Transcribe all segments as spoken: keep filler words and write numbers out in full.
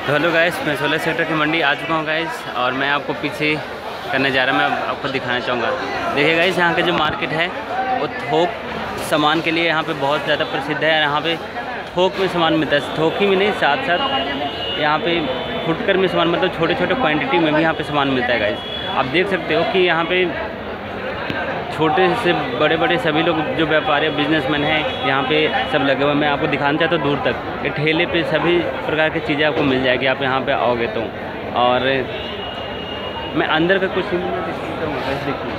तो hello guys, मैं सोलह सेक्टर की मंडी आ चुका हूँ गाइस, और मैं आपको पीछे का नज़ारा मैं आपको दिखाना चाहूँगा। देखिए गाइस, यहाँ का जो मार्केट है वो थोक सामान के लिए यहाँ पे बहुत ज़्यादा प्रसिद्ध है। यहाँ पे थोक में सामान मिलता है, थोक ही में नहीं, साथ साथ यहाँ पे फुटकर में सामान, मतलब छोटे छोटे क्वांटिटी में भी यहाँ पे सामान मिलता है गाइस। आप देख सकते हो कि यहाँ पे छोटे से बड़े बड़े सभी लोग जो व्यापारी बिजनेसमैन हैं यहाँ पे सब लगे हुए हैं। मैं आपको दिखाना चाहता हूँ दूर तक, एक ठेले पे सभी प्रकार की चीज़ें आपको मिल जाएगी आप यहाँ पे आओगे तो। और मैं अंदर का कुछ देखिए,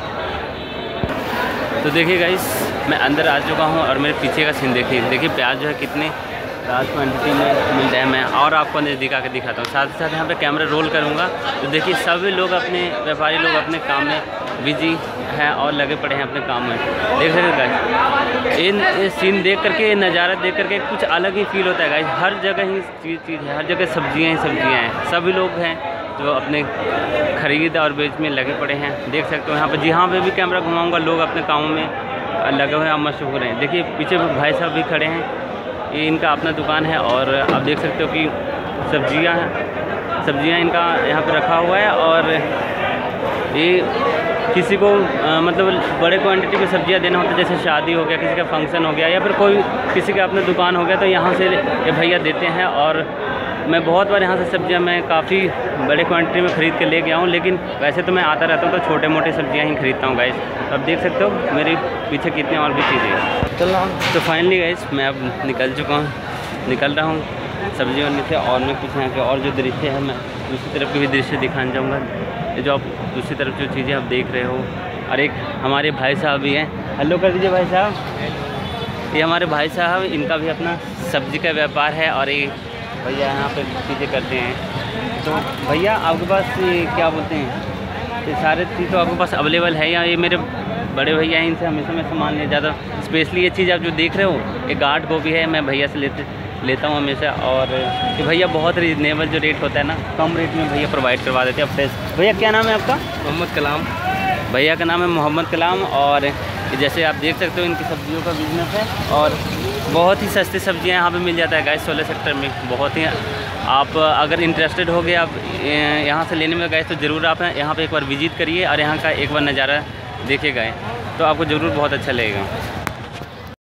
तो देखिए गाइस, मैं अंदर आ चुका हूँ और मेरे पीछे का सीन देखिए। देखिए प्याज जो है कितने लार्ज क्वान्टिटी में मिल जाए। मैं और आपको नज़दीक आकर दिखाता हूँ, साथ ही साथ यहाँ पे कैमरा रोल करूँगा तो देखिए सभी लोग अपने व्यापारी लोग अपने काम में बिजी हैं और लगे पड़े हैं अपने काम में। देख सकते गाइस, इन इस सीन देख करके, नज़ारा देख करके कुछ अलग ही फील होता है गाइस। हर जगह ही चीज़ चीज़ है, हर जगह सब्जियाँ ही सब्जियाँ हैं। सभी लोग हैं जो अपने ख़रीद और बेच में लगे पड़े हैं। देख सकते हो यहाँ पर, जहाँ पे भी कैमरा घुमाऊँगा लोग अपने कामों में लगे हुए हैं, मशहूर हैं। देखिए पीछे भाई साहब भी खड़े हैं, ये इनका अपना दुकान है। और आप देख सकते हो कि सब्जियां हैं, सब्जियां इनका यहाँ पे रखा हुआ है। और ये किसी को आ, मतलब बड़े क्वांटिटी में सब्जियां देना होता है, जैसे शादी हो गया, किसी का फंक्शन हो गया, या फिर कोई किसी का अपना दुकान हो गया, तो यहाँ से ये भैया देते हैं। और मैं बहुत बार यहाँ से सब्जियाँ मैं काफ़ी बड़े क्वांटिटी में ख़रीद के ले गया हूँ, लेकिन वैसे तो मैं आता रहता हूँ तो छोटे मोटे सब्जियाँ ही खरीदता हूँ गाइस। तो आप देख सकते हो मेरे पीछे कितने और भी चीज़ें हैं। तो फाइनली गाइस, मैं अब निकल चुका हूँ, निकल रहा हूँ सब्जी वाले से। और मैं कुछ यहाँ के और जो दृश्य है, मैं दूसरी तरफ के भी दृश्य दिखाना चाहूँगा। ये जो आप दूसरी तरफ जो चीज़ें आप देख रहे हो, और एक हमारे भाई साहब भी हैं, हेलो कर दीजिए भाई साहब। ये हमारे भाई साहब, इनका भी अपना सब्जी का व्यापार है, और ये भैया यहाँ पे चीज़ें करते हैं। तो भैया आपके पास क्या बोलते हैं, ये सारे चीज़ तो आपके पास अवेलेबल है, या ये मेरे बड़े भैया हैं, इनसे हमेशा मैं सामान ले जाता हूँ। स्पेशली ये चीज़ आप जो देख रहे हो, ये गार्ड गोभी है, मैं भैया से लेते लेता हूँ हमेशा। और ये भैया बहुत रीजनेबल जो रेट होता है ना, कम रेट में भैया प्रोवाइड करवा देते हैं फ्रेश। भैया क्या नाम है आपका? मोहम्मद कलाम। भैया का नाम है मोहम्मद कलाम। और जैसे आप देख सकते हो इनकी सब्जियों का बिजनेस है, और बहुत ही सस्ती सब्जियां यहाँ पे मिल जाता है गाइस सोलह सेक्टर में। बहुत ही, आप अगर इंटरेस्टेड हो गए आप यहाँ से लेने में गए तो ज़रूर आप यहाँ पे एक बार विजिट करिए और यहाँ का एक बार नज़ारा देखिए गए तो आपको ज़रूर बहुत अच्छा लगेगा।